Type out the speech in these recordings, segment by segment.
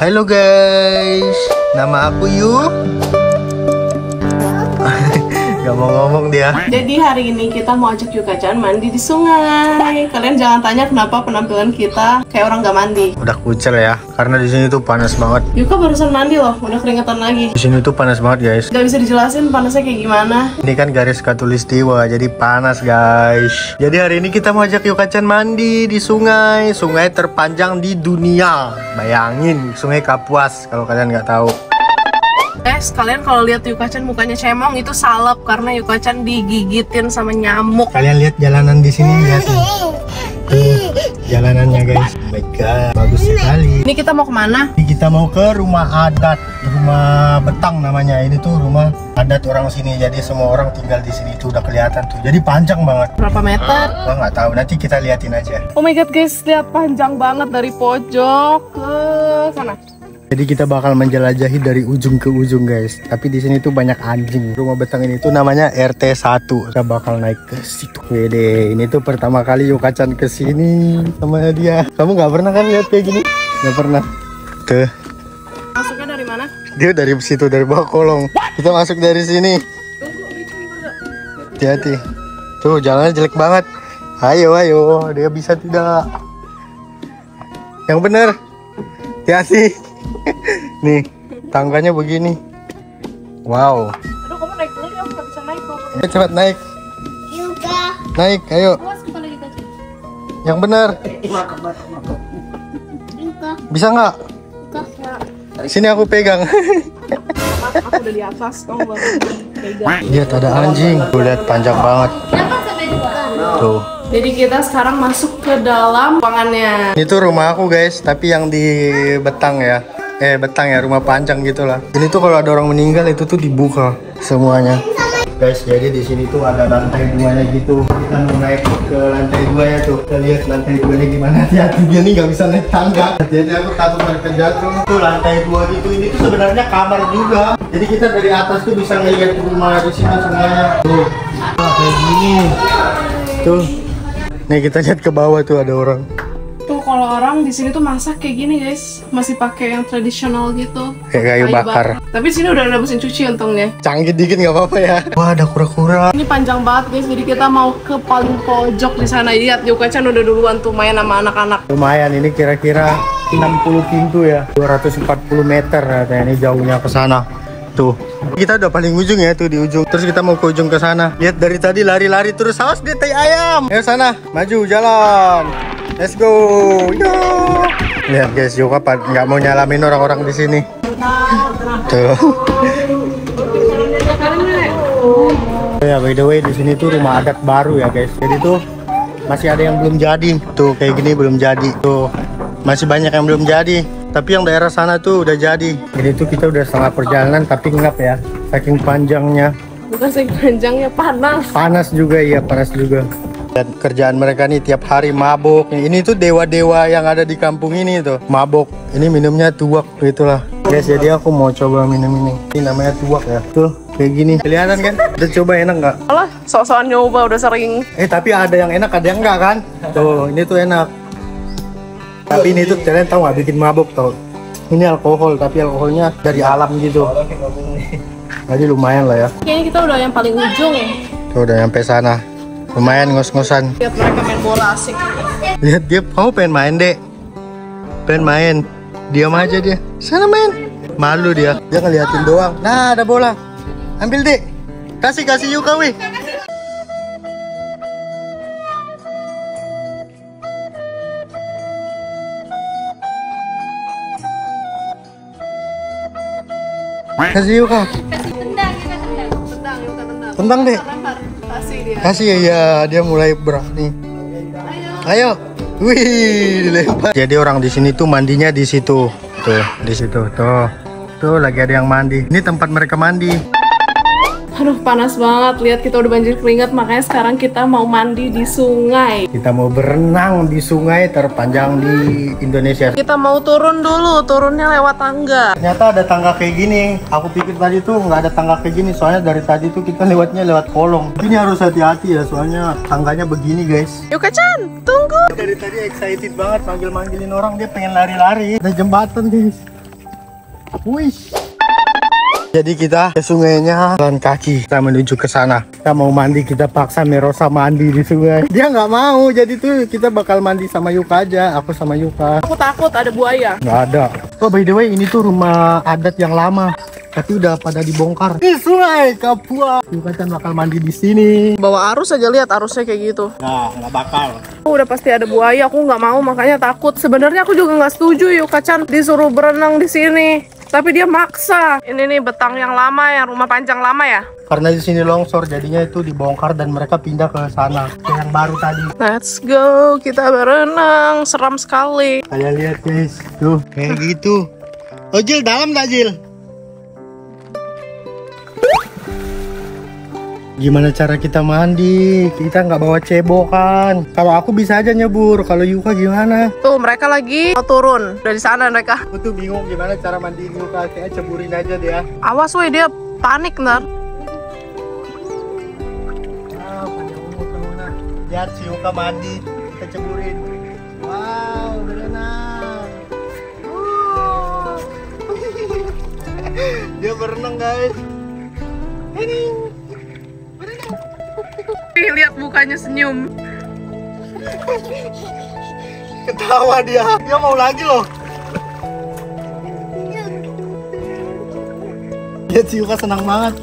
Halo guys, nama aku Yu. Gak mau ngomong dia. Jadi hari ini kita mau ajak Yuka-chan mandi di sungai. Kalian jangan tanya kenapa penampilan kita kayak orang gak mandi. Udah kucel ya, karena di sini tuh panas banget. Yuka barusan mandi loh, udah keringetan lagi. Di sini tuh panas banget guys. Gak bisa dijelasin panasnya kayak gimana. Ini kan garis khatulistiwa, jadi panas guys. Jadi hari ini kita mau ajak Yuka-chan mandi di sungai. Sungai terpanjang di dunia. Bayangin, Sungai Kapuas kalau kalian nggak tahu. Guys, kalian kalau lihat Yuka-chan mukanya cemong itu salep karena Yuka-chan digigitin sama nyamuk. Kalian lihat jalanan di sini, lihat nih. Tuh, jalanannya guys. Oh my god, bagus sekali. Ini kita mau kemana? Ini kita mau ke rumah adat, rumah Betang namanya. Ini tuh rumah adat orang sini. Jadi semua orang tinggal di sini tuh udah kelihatan tuh. Jadi panjang banget. Berapa meter? Wah nggak tahu. Nanti kita liatin aja. Oh my god guys, lihat panjang banget dari pojok ke sana. Jadi kita bakal menjelajahi dari ujung ke ujung guys. Tapi di sini tuh banyak anjing. Rumah Betang ini tuh namanya RT 1. Kita bakal naik ke situ. Wede, ini tuh pertama kali Yuka-chan ke sini sama dia. Kamu nggak pernah kan lihat kayak gini? Nggak pernah. Tuh. Masuknya dari mana? Dia dari situ, dari bawah kolong. Kita masuk dari sini. Hati-hati. Tuh jalannya jelek banget. Ayo, ayo. Dia bisa tidak? Yang bener. Hati-hati. Nih, tangganya begini. Wow. Aduh, kamu naik dulu ya, aku nggak bisa naik kok. Ayo cepat naik. Yuka. Naik, ayo. Awas kepala Yuka-chan. Yang benar. Yuka. Bisa nggak? Sini aku pegang. Aku udah di atas, kamu baru pegang. Lihat ada anjing. Tuh lihat panjang banget. Kenapa sampai Yuka? Tuh. Jadi kita sekarang masuk ke dalam ruangannya. Ini tuh rumah aku guys, tapi yang di Betang ya. Betang ya, rumah panjang gitulah. Ini tuh kalau ada orang meninggal itu tuh dibuka semuanya. Guys, jadi di sini tuh ada lantai 2-nya gitu. Kita mau naik ke lantai 2-nya tuh. Kita lihat lantai 2-nya gimana. Hati-hati, dia nih nggak bisa naik tangga. Jadi aku takut mereka jatuh. Tuh lantai 2 gitu. Ini tuh sebenarnya kamar juga. Jadi kita dari atas tuh bisa ngeliat rumah di sini semuanya. Tuh, kayak gini. Tuh. Nih kita lihat ke bawah tuh ada orang. Tuh kalau orang di sini tuh masak kayak gini guys, masih pakai yang tradisional gitu. Kayak kayu bakar. Tapi di sini udah ada mesin cuci untungnya. Canggih dikit nggak apa-apa ya. Wah ada kura-kura. Ini panjang banget guys, jadi kita mau ke paling pojok di sana. Lihat Yuka-chan udah duluan tuh main sama anak-anak. Lumayan, ini kira-kira 60 pintu ya, 240 meter katanya ini jauhnya ke sana. Tuh, kita udah paling ujung ya tuh di ujung. Terus kita mau ke ujung ke sana. Lihat dari tadi lari-lari terus, awas dia tai ayam. Ayo sana, maju jalan. Let's go. Yo. Lihat guys, Yuka nggak mau nyalamin orang-orang di sini. Tuh. Ya by the way di sini tuh rumah adat baru ya guys. Jadi tuh masih ada yang belum jadi. Tuh kayak gini belum jadi. Tuh masih banyak yang belum jadi. Tapi yang daerah sana tuh udah jadi. Jadi tuh kita udah setengah perjalanan tapi ngap ya. Saking panjangnya. Bukan saking panjangnya, panas. Panas juga ya, panas juga. Dan kerjaan mereka nih tiap hari mabok. Ini tuh dewa-dewa yang ada di kampung ini tuh mabok. Ini minumnya tuak gitulah. Guys, jadi aku mau coba minum ini. Ini namanya tuak ya. Tuh kayak gini. Kelihatan kan? Udah coba enak nggak? Alah, sok-sokan nyoba udah sering. Tapi ada yang enak, ada yang enggak kan? Tuh, ini tuh enak. Tapi ini tuh kalian tahu nggak bikin mabuk tau? Ini alkohol, tapi alkoholnya dari alam gitu. Jadi lumayan lah ya. Kayaknya kita udah yang paling ujung. Tuh udah nyampe sana. Lumayan ngos-ngosan. Lihat mereka main bola asik. Lihat dia, kamu pengen main dek? Pengen main? Diam aja dia. Sana main. Malu dia. Dia ngeliatin doang. Nah ada bola. Ambil dek. Kasih Yuka wih. Kasih Yuka. Kasih tendang, Yuka tendang. Tendang, Yuka tendang. Tendang deh. Kasih dia. Kasih ya, dia mulai berani. Ayo. Wih, dilempar. Jadi orang di sini tuh mandinya di situ. Tuh, di situ. Tuh. Tuh lagi ada yang mandi. Ini tempat mereka mandi. Aduh, panas banget. Lihat kita udah banjir keringat, makanya sekarang kita mau mandi di sungai. Kita mau berenang di sungai terpanjang di Indonesia. Kita mau turun dulu, turunnya lewat tangga. Ternyata ada tangga kayak gini. Aku pikir tadi tuh nggak ada tangga kayak gini. Soalnya dari tadi tuh kita lewatnya lewat kolong. Ini harus hati-hati ya, soalnya tangganya begini guys. Yuka-chan, tunggu. Dari tadi excited banget manggil-manggilin orang, dia pengen lari-lari. Ada jembatan guys. Wih. Jadi kita ke sungainya jalan kaki, kita menuju ke sana. Kita mau mandi, kita paksa Merosa mandi di sungai. Dia nggak mau, jadi tuh kita bakal mandi sama Yuka aja. Aku sama Yuka. Aku takut ada buaya. Nggak ada. Oh by the way, ini tuh rumah adat yang lama, tapi udah pada dibongkar. Di sungai Kapua. Yuka kan bakal mandi di sini. Bawa arus aja, lihat arusnya kayak gitu. Nah, nggak bakal. Udah pasti ada buaya, aku nggak mau, makanya takut. Sebenarnya aku juga nggak setuju Yuka-chan disuruh berenang di sini. Tapi dia maksa. Ini nih betang yang lama ya, rumah panjang lama ya. Karena di sini longsor, jadinya itu dibongkar dan mereka pindah ke sana. Ke yang baru tadi. Let's go, kita berenang. Seram sekali. Kalian lihat guys, tuh kayak gitu. Oh Jil, dalam nggak Jil? Gimana cara kita mandi? Kita nggak bawa cebok kan? Kalau aku bisa aja nyebur, kalau Yuka gimana? Tuh mereka lagi mau turun dari sana mereka. Aku tuh bingung gimana cara mandiin Yuka, kayak ceburin aja dia. Awas woi, dia panik ntar. Lihat si Yuka mandi, kita ceburin. Wow, berenang. Dia berenang guys. Lihat mukanya senyum. Ketawa dia mau lagi loh. Lihat si Yuka senang banget.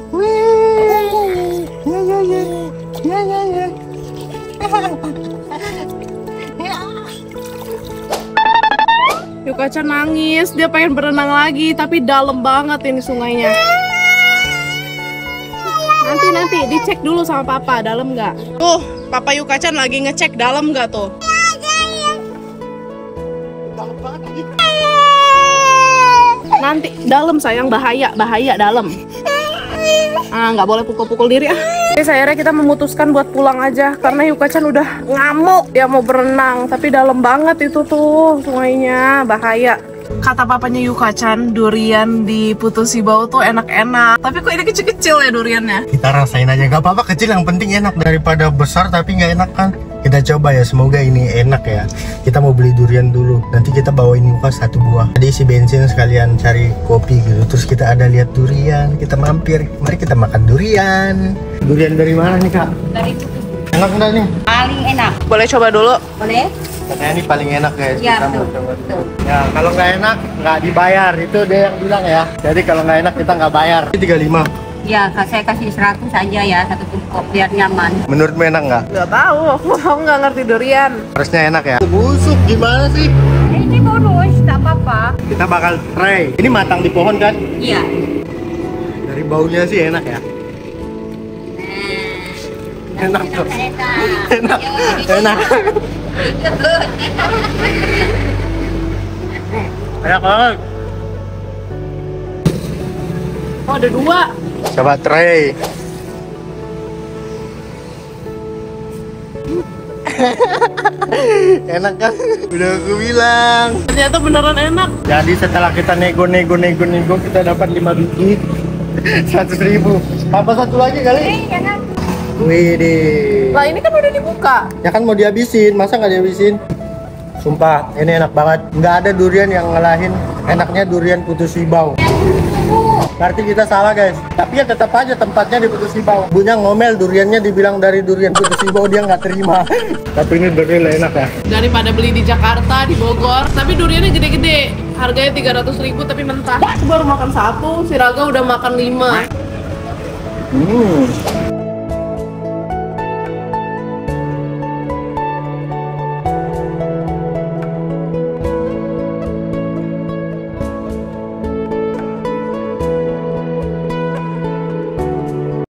Yuka-chan nangis, dia pengen berenang lagi, tapi dalam banget ini sungainya. Nanti dicek dulu sama papa, dalam nggak? Tuh, papa Yuka-chan lagi ngecek dalam nggak tuh? Nanti dalam sayang, bahaya dalam. Nggak boleh pukul-pukul diri ah. Oke, akhirnya kita memutuskan buat pulang aja karena Yuka-chan udah ngamuk dia mau berenang, tapi dalam banget itu tuh sungainya, bahaya. Kata papanya Yuka-chan, durian di Putu Shibao tuh enak-enak. Tapi kok ini kecil-kecil ya duriannya? Kita rasain aja, gak apa-apa kecil, yang penting enak. Daripada besar tapi nggak enak kan. Kita coba ya, semoga ini enak ya. Kita mau beli durian dulu, nanti kita bawain Yuka 1 buah. Jadi isi bensin sekalian cari kopi gitu. Terus kita ada lihat durian, kita mampir. Mari kita makan durian. Durian dari mana nih kak? Dari Putu. Enak enggak nih? Paling enak. Boleh coba dulu? Boleh? Katanya ini paling enak guys. Iya, Kita mau betul. coba dulu. Ya kalau nggak enak nggak dibayar, itu dia yang bilang ya. Jadi kalau nggak enak kita nggak bayar. Ini 35. Ya, saya kasih 100 aja ya, 1 cukup biar nyaman. Menurutmu enak nggak? Nggak tahu, aku nggak ngerti durian. Harusnya enak ya. Busuk gimana sih? Ini bonus, tak apa-apa. Kita bakal try. Ini matang di pohon kan? Iya. Dari baunya sih enak ya. Enak tuh. Enak. Enak. Enak banget. Oh, ada 2. Coba try. Enak kan? Udah aku bilang. Ternyata beneran enak. Jadi setelah kita nego kita dapat 5 biji 100.000. Apa satu lagi kali? Enak. Widih. Lah ini kan udah dibuka. Ya kan mau dihabisin, masa nggak dihabisin? Sumpah, ini enak banget. Nggak ada durian yang ngalahin enaknya durian Putu Shibao. Berarti kita salah guys. Tapi ya tetap aja tempatnya di Putu Shibao. Bunya ngomel, duriannya dibilang dari durian Putu Shibao, dia nggak terima. Tapi ini durian enak ya. Daripada beli di Jakarta, di Bogor, tapi duriannya gede-gede. Harganya 300.000 tapi mentah. Aku baru makan 1, si Raga udah makan 5.